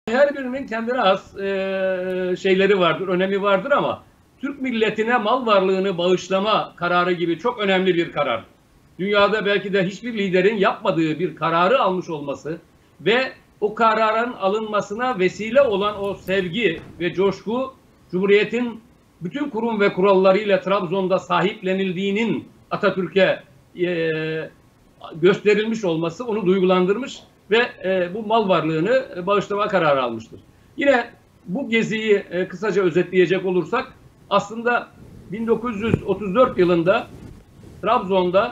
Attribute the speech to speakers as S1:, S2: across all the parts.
S1: Her birinin kendine has şeyleri vardır, önemi vardır ama Türk milletine mal varlığını bağışlama kararı gibi çok önemli bir karar. Dünyada belki de hiçbir liderin yapmadığı bir kararı almış olması ve o kararın alınmasına vesile olan o sevgi ve coşku, Cumhuriyet'in bütün kurum ve kurallarıyla Trabzon'da sahiplenildiğinin Atatürk'e gösterilmiş olması onu duygulandırmış ve bu mal varlığını bağışlama kararı almıştır. Yine bu geziyi kısaca özetleyecek olursak aslında 1934 yılında Trabzon'da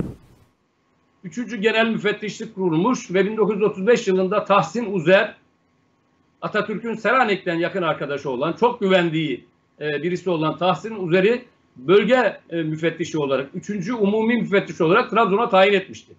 S1: 3. Genel Müfettişlik kurulmuş ve 1935 yılında Tahsin Uzer, Atatürk'ün Selanik'ten yakın arkadaşı olan, çok güvendiği birisi olan Tahsin Uzer'i bölge müfettişi olarak, 3. Umumi Müfettiş olarak Trabzon'a tayin etmişti.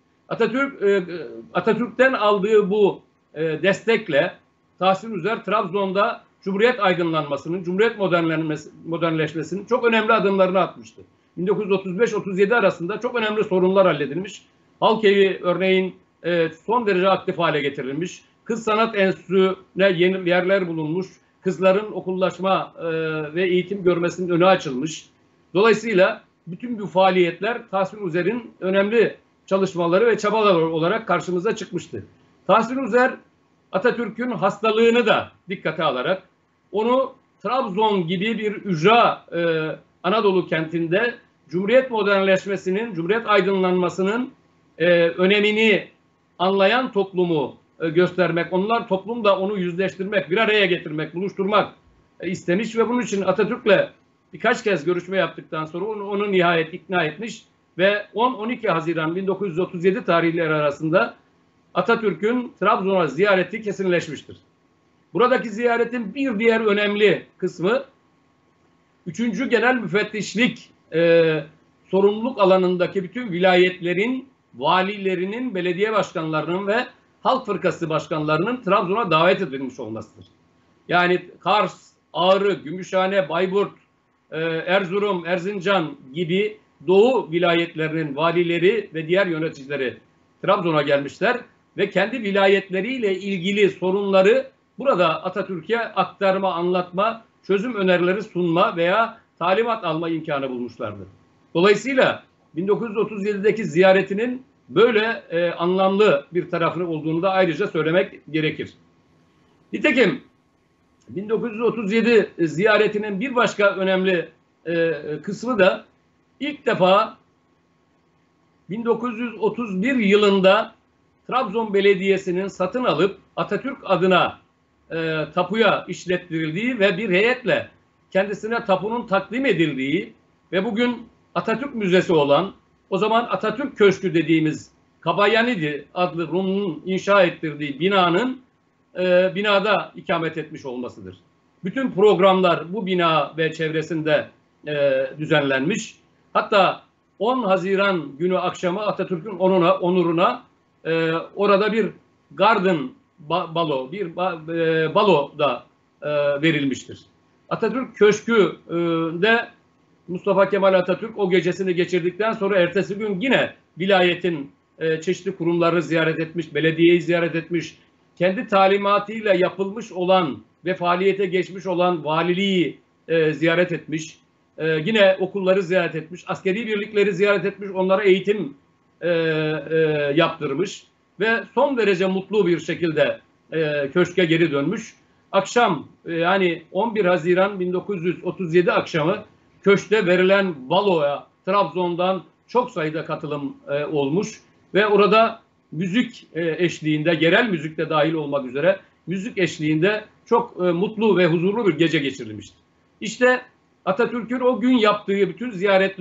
S1: Atatürk'ten aldığı bu destekle Tahsin Uzer Trabzon'da Cumhuriyet aydınlanmasının, Cumhuriyet modernleşmesinin çok önemli adımlarını atmıştı. 1935-37 arasında çok önemli sorunlar halledilmiş. Halk-Evi örneğin son derece aktif hale getirilmiş. Kız Sanat Enstitüsü'ne yeni yerler bulunmuş. Kızların okullaşma ve eğitim görmesinin önü açılmış. Dolayısıyla bütün bu faaliyetler Tahsin Uzer'in önemli çalışmaları ve çabaları olarak karşımıza çıkmıştı. Tahsin Uzer Atatürk'ün hastalığını da dikkate alarak onu Trabzon gibi bir ücra Anadolu kentinde Cumhuriyet modernleşmesinin, Cumhuriyet aydınlanmasının önemini anlayan toplumu göstermek, onlar toplumda onu yüzleştirmek, bir araya getirmek, buluşturmak istemiş ve bunun için Atatürk'le birkaç kez görüşme yaptıktan sonra onu nihayet ikna etmiş ve 10-12 Haziran 1937 tarihleri arasında Atatürk'ün Trabzon'a ziyareti kesinleşmiştir. Buradaki ziyaretin bir diğer önemli kısmı 3. Genel Müfettişlik sorumluluk alanındaki bütün vilayetlerin, valilerinin, belediye başkanlarının ve Halk Fırkası başkanlarının Trabzon'a davet edilmiş olmasıdır. Yani Kars, Ağrı, Gümüşhane, Bayburt, Erzurum, Erzincan gibi Doğu vilayetlerinin valileri ve diğer yöneticileri Trabzon'a gelmişler ve kendi vilayetleriyle ilgili sorunları burada Atatürk'e aktarma, anlatma, çözüm önerileri sunma veya talimat alma imkanı bulmuşlardı. Dolayısıyla 1937'deki ziyaretinin böyle anlamlı bir tarafı olduğunu da ayrıca söylemek gerekir. Nitekim 1937 ziyaretinin bir başka önemli kısmı da ilk defa 1931 yılında Trabzon Belediyesi'nin satın alıp Atatürk adına tapuya işlettirildiği ve bir heyetle kendisine tapunun takdim edildiği ve bugün Atatürk Müzesi olan, o zaman Atatürk Köşkü dediğimiz Kabayanidi adlı Rum'un inşa ettirdiği binada ikamet etmiş olmasıdır. Bütün programlar bu bina ve çevresinde düzenlenmiş. Hatta 10 Haziran günü akşamı Atatürk'ün onuruna orada bir garden balo, bir balo da verilmiştir. Atatürk Köşkü'nde Mustafa Kemal Atatürk o gecesini geçirdikten sonra ertesi gün yine vilayetin çeşitli kurumları ziyaret etmiş, belediyeyi ziyaret etmiş, kendi talimatıyla yapılmış olan ve faaliyete geçmiş olan valiliği ziyaret etmiş, yine okulları ziyaret etmiş, askeri birlikleri ziyaret etmiş, onlara eğitim yaptırmış ve son derece mutlu bir şekilde köşke geri dönmüş. Akşam yani 11 Haziran 1937 akşamı köşkte verilen baloya Trabzon'dan çok sayıda katılım olmuş ve orada müzik eşliğinde, yerel müzik de dahil olmak üzere müzik eşliğinde çok mutlu ve huzurlu bir gece geçirilmiştir. İşte Atatürk'ün o gün yaptığı bütün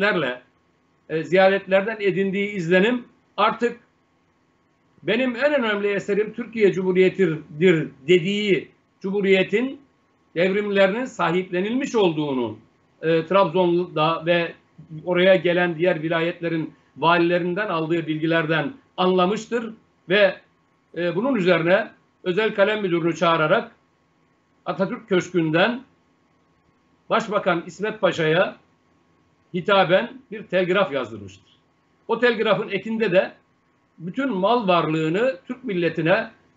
S1: ziyaretlerden edindiği izlenim artık benim en önemli eserim Türkiye Cumhuriyeti'dir dediği Cumhuriyet'in devrimlerinin sahiplenilmiş olduğunu Trabzon'da ve oraya gelen diğer vilayetlerin valilerinden aldığı bilgilerden anlamıştır ve bunun üzerine özel kalem müdürünü çağırarak Atatürk Köşkü'nden Başbakan İsmet Paşa'ya hitaben bir telgraf yazdırmıştır. O telgrafın ekinde de bütün mal varlığını Türk milletine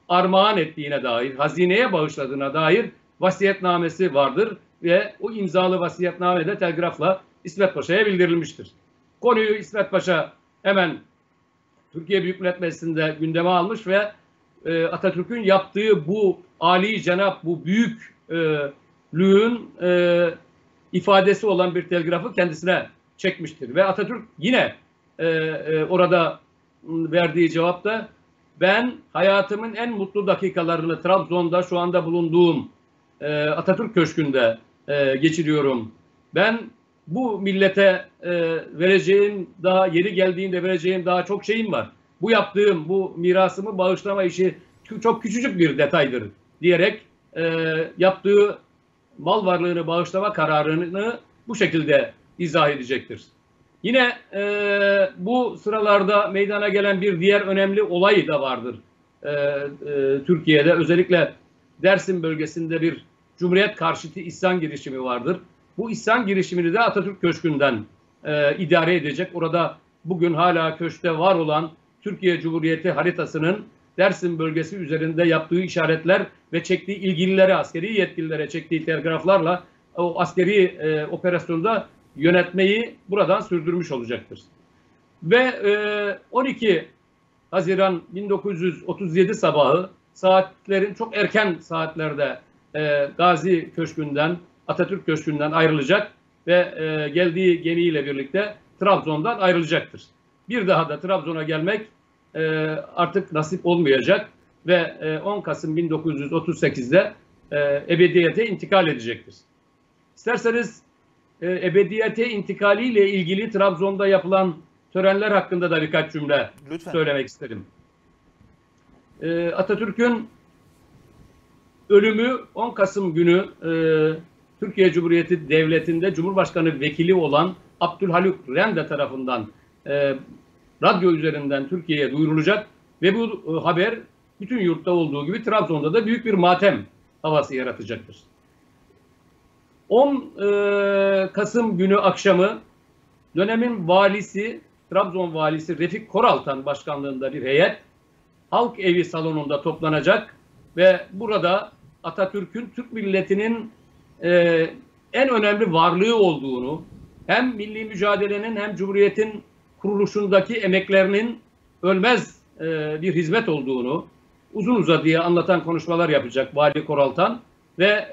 S1: armağan ettiğine dair, hazineye bağışladığına dair vasiyetnamesi vardır ve o imzalı vasiyetnamede telgrafla İsmet Paşa'ya bildirilmiştir. Konuyu İsmet Paşa hemen Türkiye Büyük Millet Meclisi'nde gündeme almış ve Atatürk'ün yaptığı bu âli cenap, bu büyüklüğün ifadesi olan bir telgrafı kendisine çekmiştir. Ve Atatürk yine orada verdiği cevapta, ben hayatımın en mutlu dakikalarını Trabzon'da şu anda bulunduğum Atatürk Köşkü'nde geçiriyorum. Ben bu millete vereceğim, daha yeri geldiğinde vereceğim daha çok şeyim var. Bu yaptığım, bu mirasımı bağışlama işi çok küçücük bir detaydır diyerek yaptığı mal varlığını bağışlama kararını bu şekilde izah edecektir. Yine bu sıralarda meydana gelen bir diğer önemli olay da vardır Türkiye'de. Özellikle Dersim bölgesinde bir Cumhuriyet karşıtı isyan girişimi vardır. Bu isyan girişimini de Atatürk Köşkü'nden idare edecek. Orada bugün hala köşkte var olan Türkiye Cumhuriyeti haritasının Dersim bölgesi üzerinde yaptığı işaretler ve çektiği ilgililere, askeri yetkililere çektiği telgraflarla o askeri operasyonda yönetmeyi buradan sürdürmüş olacaktır. Ve 12 Haziran 1937 sabahı saatlerin çok erken saatlerde Gazi Köşkü'nden, Atatürk Köşkü'nden ayrılacak ve geldiği gemiyle birlikte Trabzon'dan ayrılacaktır. Bir daha da Trabzon'a gelmek artık nasip olmayacak ve 10 Kasım 1938'de ebediyete intikal edecektir. İsterseniz ebediyete intikaliyle ilgili Trabzon'da yapılan törenler hakkında da birkaç cümle söylemek isterim. Atatürk'ün ölümü 10 Kasım günü Türkiye Cumhuriyeti Devleti'nde Cumhurbaşkanı vekili olan Abdülhaluk Rende tarafından radyo üzerinden Türkiye'ye duyurulacak ve bu haber bütün yurtta olduğu gibi Trabzon'da da büyük bir matem havası yaratacaktır. 10 Kasım günü akşamı dönemin valisi, Trabzon valisi Refik Koraltan başkanlığında bir heyet Halk Evi salonunda toplanacak ve burada Atatürk'ün Türk milletinin en önemli varlığı olduğunu, hem milli mücadelenin hem Cumhuriyet'in kuruluşundaki emeklerinin ölmez bir hizmet olduğunu uzun uzadıya anlatan konuşmalar yapacak Vali Koraltan ve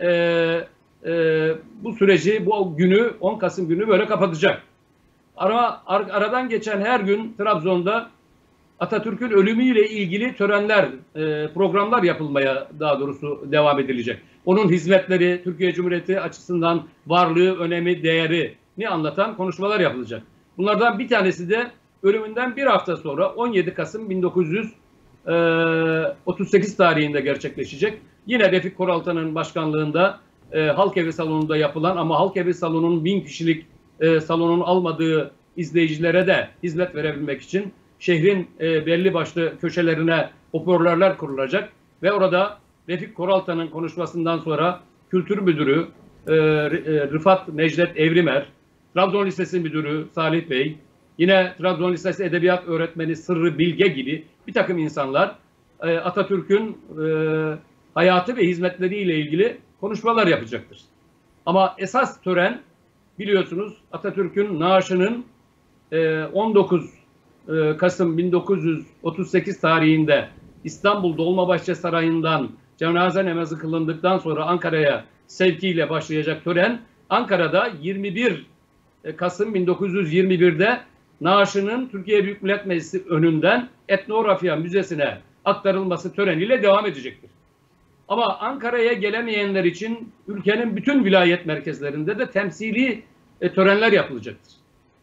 S1: bu süreci, bu günü, 10 Kasım günü böyle kapatacak. Aradan geçen her gün Trabzon'da Atatürk'ün ölümüyle ilgili törenler, programlar yapılmaya daha doğrusu devam edilecek. Onun hizmetleri, Türkiye Cumhuriyeti açısından varlığı, önemi, değerini anlatan konuşmalar yapılacak. Bunlardan bir tanesi de ölümünden bir hafta sonra 17 Kasım 1938 tarihinde gerçekleşecek. Yine Refik Koraltan'ın başkanlığında Halk Evi salonunda yapılan ama Halk Evi salonunun 1000 kişilik salonun almadığı izleyicilere de hizmet verebilmek için şehrin belli başlı köşelerine hoparlörler kurulacak ve orada Refik Koraltan'ın konuşmasından sonra Kültür Müdürü Rıfat Necdet Evrimer, Trabzon Lisesi Müdürü Salih Bey, yine Trabzon Lisesi Edebiyat Öğretmeni Sırrı Bilge gibi bir takım insanlar Atatürk'ün hayatı ve hizmetleriyle ilgili konuşmalar yapacaktır. Ama esas tören, biliyorsunuz, Atatürk'ün naaşının 19 Kasım 1938 tarihinde İstanbul Dolmabahçe Sarayı'ndan cenaze namazı kılındıktan sonra Ankara'ya sevkiyle başlayacak tören, Ankara'da 21 Kasım 1921'de naaşının Türkiye Büyük Millet Meclisi önünden Etnografya Müzesi'ne aktarılması töreniyle devam edecektir. Ama Ankara'ya gelemeyenler için ülkenin bütün vilayet merkezlerinde de temsili törenler yapılacaktır.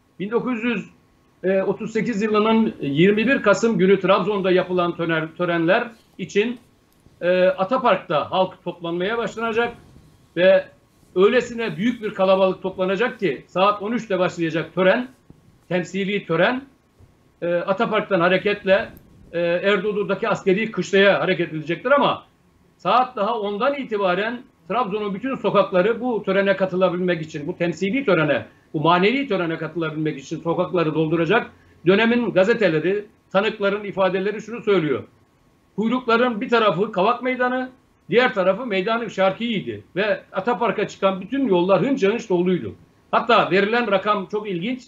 S1: 1938 yılının 21 Kasım günü Trabzon'da yapılan törenler için Atapark'ta halk toplanmaya başlanacak ve öylesine büyük bir kalabalık toplanacak ki saat 13'te başlayacak tören, temsili tören, Atapark'tan hareketle Erdoğdu'daki askeri kışlaya hareket edilecektir ama saat daha 10'dan itibaren Trabzon'un bütün sokakları bu törene katılabilmek için, bu temsili törene, bu manevi törene katılabilmek için sokakları dolduracak. Dönemin gazeteleri, tanıkların ifadeleri şunu söylüyor. kuyrukların bir tarafı Kavak Meydanı, diğer tarafı Meydan-ı Şarki'ydi. Ve Atapark'a çıkan bütün yollar hınca hınç doluydu. Hatta verilen rakam çok ilginç.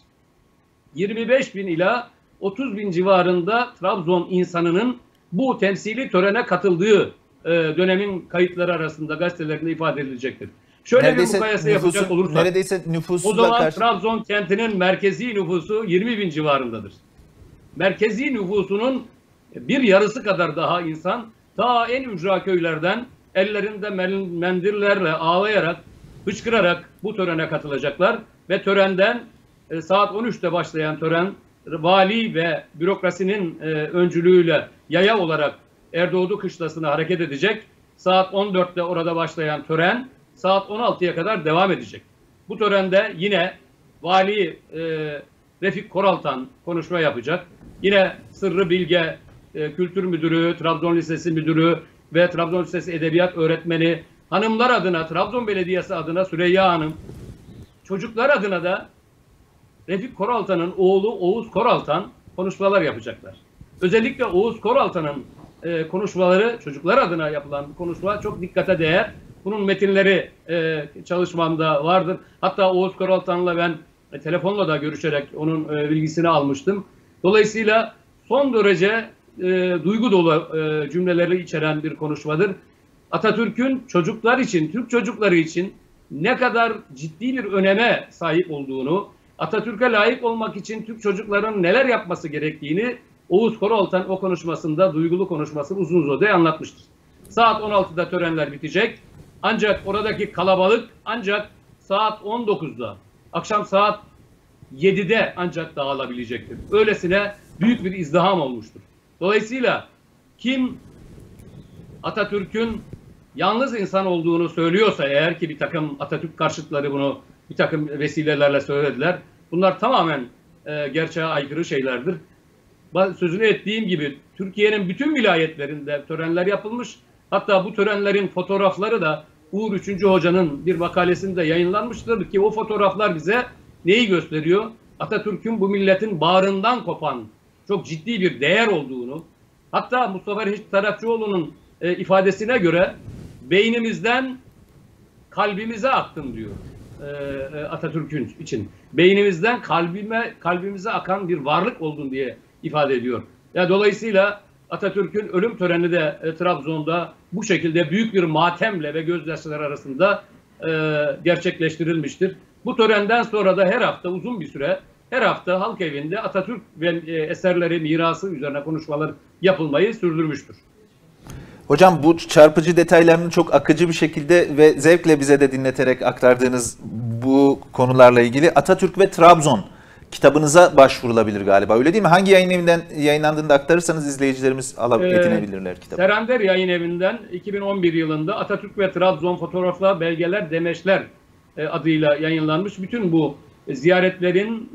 S1: 25 bin ila 30 bin civarında Trabzon insanının bu temsili törene katıldığı dönemin kayıtları arasında gazetelerinde ifade edilecektir. Şöyle neredeyse bir mukayese yapacak olursak,
S2: neredeyse
S1: o zaman Trabzon kentinin merkezi nüfusu 20 bin civarındadır. Merkezi nüfusunun bir yarısı kadar daha insan ta en ücra köylerden ellerinde mendillerle ağlayarak, hıçkırarak bu törene katılacaklar ve törenden saat 13'te başlayan tören vali ve bürokrasinin öncülüğüyle yaya olarak Erdoğdu Kışlası'na hareket edecek. Saat 14'te orada başlayan tören saat 16'ya kadar devam edecek. Bu törende yine vali Refik Koraltan konuşma yapacak. Yine Sırrı Bilge Kültür Müdürü, Trabzon Lisesi Müdürü ve Trabzon Lisesi Edebiyat Öğretmeni, hanımlar adına, Trabzon Belediyesi adına Süreyya Hanım, çocuklar adına da Refik Koraltan'ın oğlu Oğuz Koraltan konuşmalar yapacaklar. Özellikle Oğuz Koraltan'ın konuşmaları, çocuklar adına yapılan konuşma çok dikkate değer. Bunun metinleri çalışmamda vardır. Hatta Oğuz Koraltan'la ben telefonla da görüşerek onun bilgisini almıştım. Dolayısıyla son derece duygu dolu cümleleri içeren bir konuşmadır. Atatürk'ün çocuklar için, Türk çocukları için ne kadar ciddi bir öneme sahip olduğunu, Atatürk'e layık olmak için Türk çocukların neler yapması gerektiğini Oğuz Koraltan o konuşmasında, duygulu konuşmasını uzun uzadıya anlatmıştır. Saat 16'da törenler bitecek. Ancak oradaki kalabalık ancak saat 19'da, akşam saat 7'de ancak dağılabilecektir. Öylesine büyük bir izdiham olmuştur. Dolayısıyla kim Atatürk'ün yalnız insan olduğunu söylüyorsa, eğer ki bir takım Atatürk karşıtları bunu bir takım vesilelerle söylediler, bunlar tamamen gerçeğe aykırı şeylerdir. Sözünü ettiğim gibi Türkiye'nin bütün vilayetlerinde törenler yapılmış. Hatta bu törenlerin fotoğrafları da Uğur 3. Hoca'nın bir makalesinde yayınlanmıştır ki o fotoğraflar bize neyi gösteriyor? Atatürk'ün bu milletin bağrından kopan çok ciddi bir değer olduğunu, hatta Mustafa Reşit Tarafçıoğlu'nun ifadesine göre beynimizden kalbimize aktın diyor Atatürk'ün için. Beynimizden kalbimize akan bir varlık oldun diye ifade ediyor. Yani dolayısıyla Atatürk'ün ölüm töreni de Trabzon'da bu şekilde büyük bir matemle ve gözyaşları arasında gerçekleştirilmiştir. Bu törenden sonra da her hafta uzun bir süre her hafta halk evinde Atatürk ve eserleri, mirası üzerine konuşmalar yapılmayı sürdürmüştür.
S2: Hocam bu çarpıcı detaylarını çok akıcı bir şekilde ve zevkle bize de dinleterek aktardığınız bu konularla ilgili Atatürk ve Trabzon kitabınıza başvurulabilir galiba. Öyle değil mi? Hangi yayın evinden yayınlandığını da aktarırsanız izleyicilerimiz edinebilirler kitabı.
S1: Serander Yayın Evi'nden 2011 yılında Atatürk ve Trabzon fotoğraflar, belgeler, demeçler adıyla yayınlanmış. Bütün bu ziyaretlerin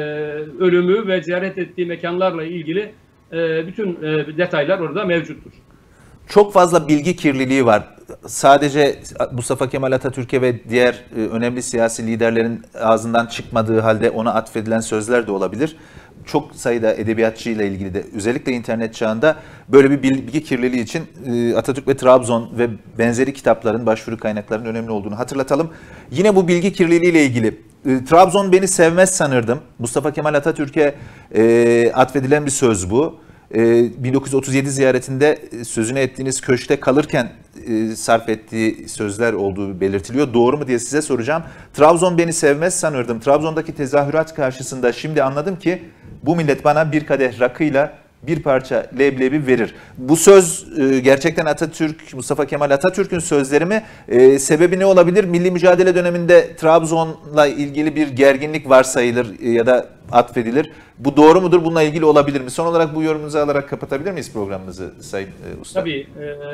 S1: ölümü ve ziyaret ettiği mekanlarla ilgili bütün detaylar orada mevcuttur.
S2: Çok fazla bilgi kirliliği var. Sadece Mustafa Kemal Atatürk'e ve diğer önemli siyasi liderlerin ağzından çıkmadığı halde ona atfedilen sözler de olabilir. Çok sayıda edebiyatçıyla ilgili de özellikle internet çağında böyle bir bilgi kirliliği için Atatürk ve Trabzon ve benzeri kitapların, başvuru kaynaklarının önemli olduğunu hatırlatalım. Yine bu bilgi kirliliği ile ilgili Trabzon beni sevmez sanırdım. Mustafa Kemal Atatürk'e atfedilen bir söz bu. 1937 ziyaretinde sözünü ettiğiniz köşkte kalırken sarf ettiği sözler olduğu belirtiliyor. Doğru mu diye size soracağım. Trabzon beni sevmez sanırdım. Trabzon'daki tezahürat karşısında şimdi anladım ki bu millet bana bir kadeh rakıyla bir parça leblebi verir. Bu söz gerçekten Atatürk, Mustafa Kemal Atatürk'ün sözleri mi? Sebebi ne olabilir? Milli mücadele döneminde Trabzon'la ilgili bir gerginlik varsayılır ya da atfedilir. Bu doğru mudur? Bununla ilgili olabilir mi? Son olarak bu yorumunuzu alarak kapatabilir miyiz programımızı Sayın Usta?
S1: Tabii.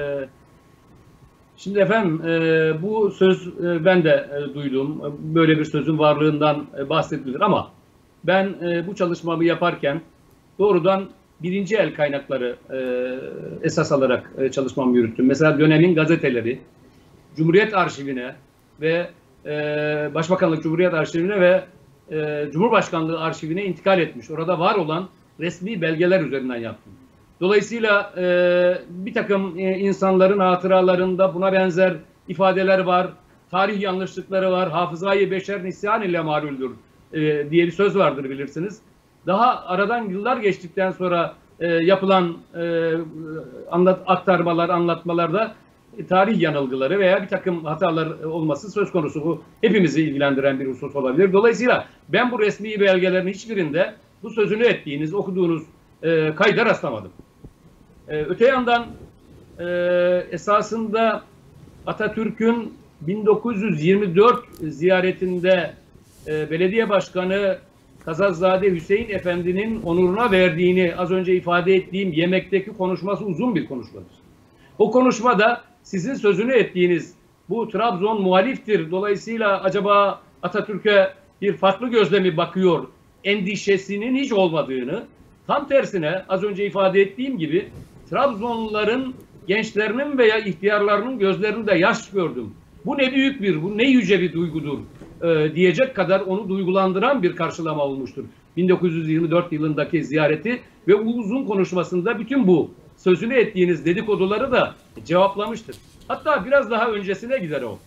S1: Şimdi efendim bu söz ben de duydum. Böyle bir sözün varlığından bahsedilir ama ben bu çalışmamı yaparken doğrudan birinci el kaynakları esas alarak çalışmamı yürüttüm. Mesela dönemin gazeteleri, Cumhuriyet Arşivine ve Başbakanlık Cumhuriyet Arşivine ve Cumhurbaşkanlığı Arşivine intikal etmiş. Orada var olan resmi belgeler üzerinden yaptım. Dolayısıyla bir takım insanların hatıralarında buna benzer ifadeler var. Tarih yanlışlıkları var. Hafızayı beşer nisyan ile maluldür diye bir söz vardır, bilirsiniz. Daha aradan yıllar geçtikten sonra yapılan aktarmalar, anlatmalarda tarih yanılgıları veya bir takım hatalar olması söz konusu. Bu hepimizi ilgilendiren bir husus olabilir. Dolayısıyla ben bu resmi belgelerin hiçbirinde bu sözünü ettiğiniz, okuduğunuz kayda rastlamadım. Öte yandan esasında Atatürk'ün 1924 ziyaretinde belediye başkanı Kazazade Hüseyin Efendi'nin onuruna verdiğini az önce ifade ettiğim yemekteki konuşması uzun bir konuşmadır. O konuşmada sizin sözünü ettiğiniz bu Trabzon muhaliftir, dolayısıyla acaba Atatürk'e bir farklı gözle mi bakıyor endişesinin hiç olmadığını, tam tersine az önce ifade ettiğim gibi Trabzonluların, gençlerinin veya ihtiyarlarının gözlerinde yaş gördüm. Bu ne büyük bir, bu ne yüce bir duygudur diyecek kadar onu duygulandıran bir karşılama olmuştur. 1924 yılındaki ziyareti ve uzun konuşmasında bütün bu sözünü ettiğiniz dedikoduları da cevaplamıştır. Hatta biraz daha öncesine gider o.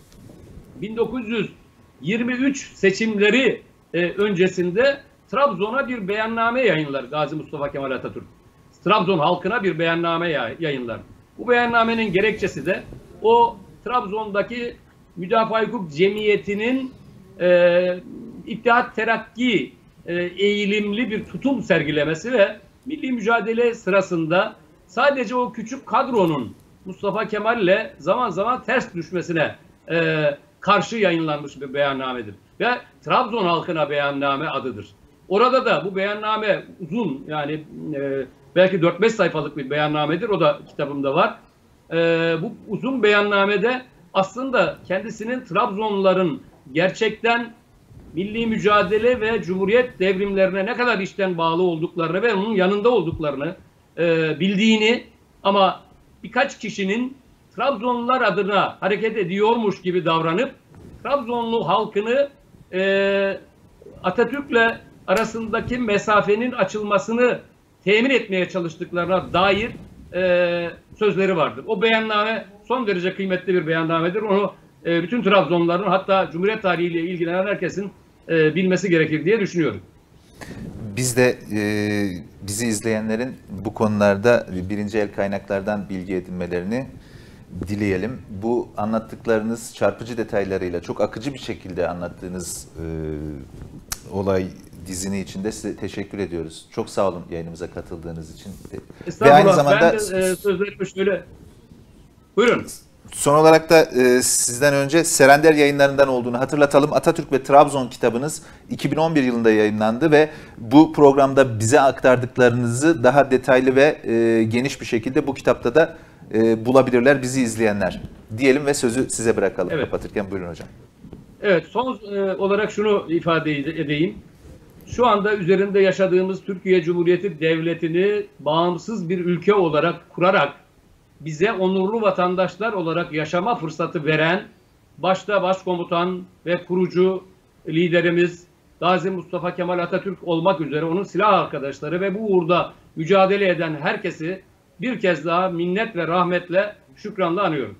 S1: 1923 seçimleri öncesinde Trabzon'a bir beyanname yayınlar Gazi Mustafa Kemal Atatürk. Trabzon halkına bir beyanname yayınlar. Bu beyannamenin gerekçesi de o Trabzon'daki Müdafaa Hukuk Cemiyeti'nin İttihat Terakki eğilimli bir tutum sergilemesi ve milli mücadele sırasında sadece o küçük kadronun Mustafa Kemal'le zaman zaman ters düşmesine karşı yayınlanmış bir beyannamedir. Ve Trabzon halkına beyanname adıdır. Orada da bu beyanname uzun, yani belki 4-5 sayfalık bir beyannamedir. O da kitabımda var. Bu uzun beyannamede aslında kendisinin Trabzonluların gerçekten milli mücadele ve cumhuriyet devrimlerine ne kadar içten bağlı olduklarını ve onun yanında olduklarını bildiğini, ama birkaç kişinin Trabzonlular adına hareket ediyormuş gibi davranıp Trabzonlu halkını Atatürk'le arasındaki mesafenin açılmasını temin etmeye çalıştıklarına dair sözleri vardır. O beyanname son derece kıymetli bir beyannamedir. Onu bütün Trabzonluların, hatta Cumhuriyet tarihiyle ilgilenen herkesin bilmesi gerekir diye düşünüyorum.
S2: Biz de bizi izleyenlerin bu konularda birinci el kaynaklardan bilgi edinmelerini dileyelim. Bu anlattıklarınız çarpıcı detaylarıyla çok akıcı bir şekilde anlattığınız olay dizini için de size teşekkür ediyoruz. Çok sağ olun yayınımıza katıldığınız için.
S1: Ve aynı zamanda ben de sözlerimi şöyle... Buyurun.
S2: Son olarak da sizden önce Serender Yayınları'ndan olduğunu hatırlatalım. Atatürk ve Trabzon kitabınız 2011 yılında yayınlandı ve bu programda bize aktardıklarınızı daha detaylı ve geniş bir şekilde bu kitapta da bulabilirler bizi izleyenler. Diyelim ve sözü size bırakalım, evet, kapatırken. Buyurun hocam.
S1: Evet, son olarak şunu ifade edeyim. Şu anda üzerinde yaşadığımız Türkiye Cumhuriyeti Devleti'ni bağımsız bir ülke olarak kurarak bize onurlu vatandaşlar olarak yaşama fırsatı veren, başta başkomutan ve kurucu liderimiz Gazi Mustafa Kemal Atatürk olmak üzere onun silah arkadaşları ve bu uğurda mücadele eden herkesi bir kez daha minnet ve rahmetle, şükranla anıyorum.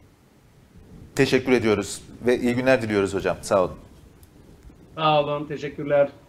S2: Teşekkür ediyoruz ve iyi günler diliyoruz hocam. Sağ olun.
S1: Sağ olun, teşekkürler.